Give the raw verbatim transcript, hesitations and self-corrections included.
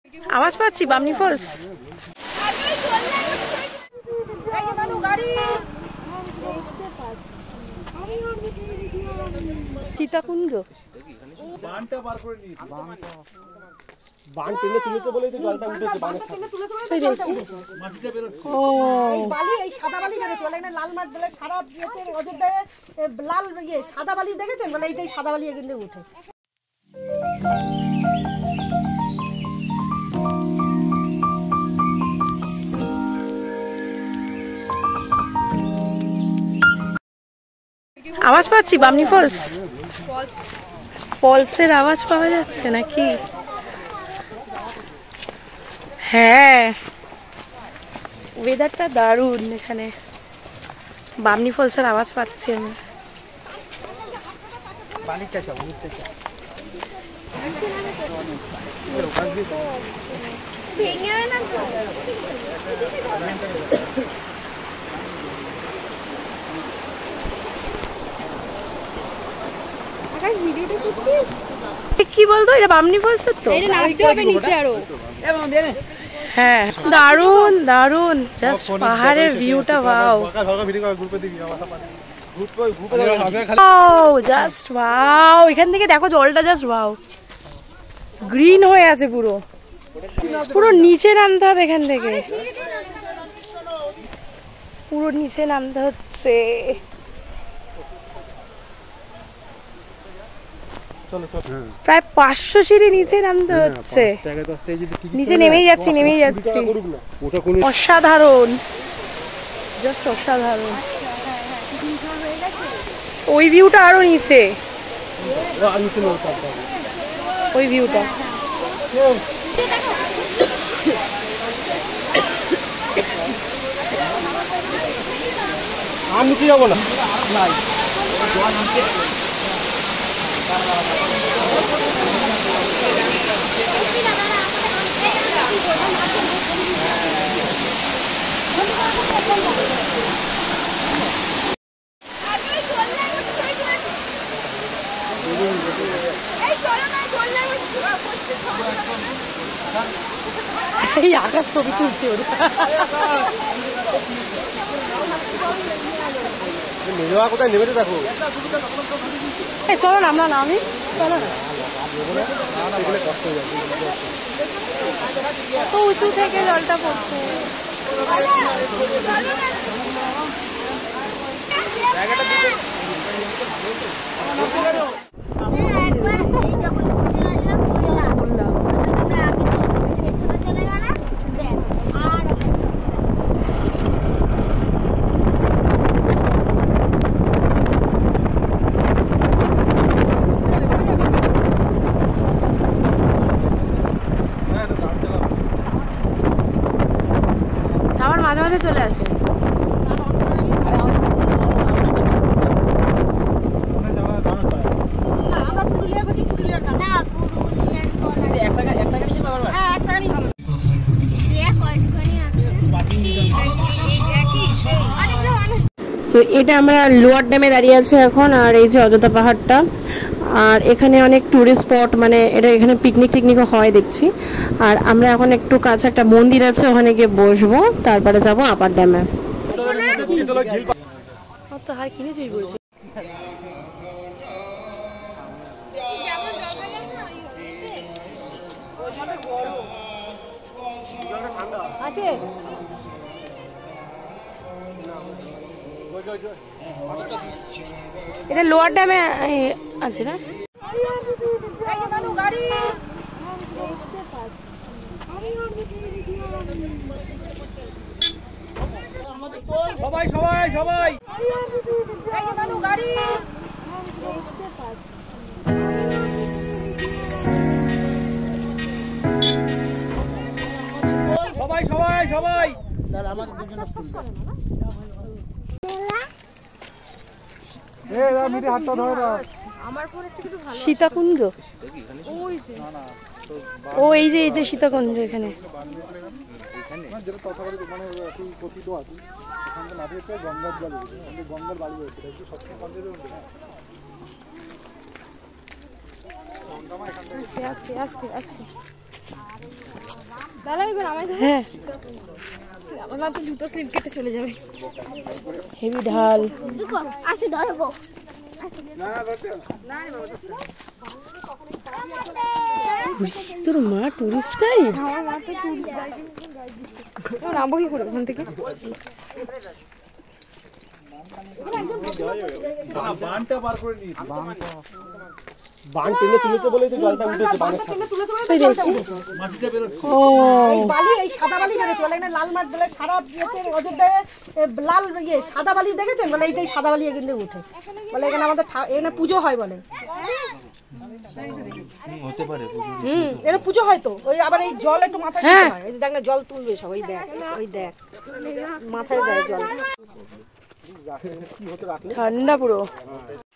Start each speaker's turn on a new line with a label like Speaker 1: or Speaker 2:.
Speaker 1: আওয়াজ পাচ্ছি বামনি ফলস। সীতাকুণ্ড
Speaker 2: সাদা বালি দেখেছেন বলে এইটাই সাদা বালি কিন্তু উঠে।
Speaker 1: আওয়াজ পাচ্ছি বামনি ফলস। ফলসের আওয়াজ পাওয়া যাচ্ছে নাকি? হ্যাঁ, ওয়েদারটা দারুণ। এখানে বামনি ফলসের আওয়াজ পাচ্ছি আমি। কি বলতো এটা বামনি ফলস তো? হ্যাঁ, দারুন দারুন, জাস্ট পাহাড়ের ভিউটা ওয়াও। জাস্ট ওয়াও, এখান থেকে দেখো জলটা জাস্ট ওয়াও, গ্রিন হয়ে আছে পুরো। পুরো নিচে নামতে হবে এখান থেকে, পুরো নিচে নামতে হচ্ছে। প্রায় পাঁচশো সিঁড়ি নিচে নামতে হচ্ছে। নিচে নেমেই যাচ্ছি নেমেই যাচ্ছি অসাধারণ, জাস্ট অসাধারণ। ওই ভিউটা আরো নিচে, ওই ভিউটা।
Speaker 3: আমি কি যাবো না।
Speaker 1: এই আকাশ ছবি তুলছে ওর।
Speaker 3: কোথায় নেমে দেখো,
Speaker 1: চলো না আমরা নামি, চলো না। কত উঁচু থেকে জলটা পড়ছে। আমার মাঝে মাঝে চলে আসে। তো এটা আমরা লোয়ার ড্যামে দাঁড়িয়ে আছি এখন, আর এই যে অযোধ্যা পাহাড়টা, আর এখানে অনেক টুরিস্ট স্পট, মানে এটা এখানে পিকনিক টিকনিকও হয় দেখছি। আর আমরা এখন একটু কাছে একটা মন্দির আছে, ওখানে গিয়ে বসবো, তারপরে যাবো আপার ড্যামে। তো আর কিনেছিস বলছি? আছে এটা লোয়ার ড্যামে আছে না?
Speaker 3: সবাই সবাই সবাই সবাই সবাই সবাই আমাদের দুজন
Speaker 1: সীতাকুণ্ড, ও এই যে এই যে সীতাকুণ্ড এখানে। আস্তে আস্তে আস্তে আস্তে হ্যাঁ
Speaker 4: আমার তো জুতো স্লিপ কেটে চলে যাবে।
Speaker 1: হেভি ঢাল।
Speaker 4: আসে ধরবো।
Speaker 1: তোর মা টুরিস্ট গাইড?
Speaker 4: আমার মা তো টুরিস্ট গাইড। নামবো কি করে ওখান থেকে?
Speaker 3: বানটা বার করে নিই। বান টেনে তুলেছে বলেই তো জলটা উঠেছে বানের সাথে। মাটিটা বের হচ্ছে।
Speaker 1: ও
Speaker 2: এই বালি এই সাদা বালি বেরোচ্ছে বলে এখানে লাল মাঠ বলে সারা ইয়েতে অযোধ্যায় এ, লাল ইয়ে সাদা বালি দেখেছেন বলে এইটাই সাদা বালি এখান থেকে উঠে বলে এখানে আমাদের ঠা- এখানে পুজো হয় বলে
Speaker 3: হতে পারে
Speaker 2: হুম এটা পুজো হয় তো ওই আবার এই জল একটু মাথায় দিতে হয় এই যে দেখ না জল তুলবে সব ওই দেখ ওই দেখ মাথায় দেয় জল
Speaker 1: ঠান্ডা পুরো।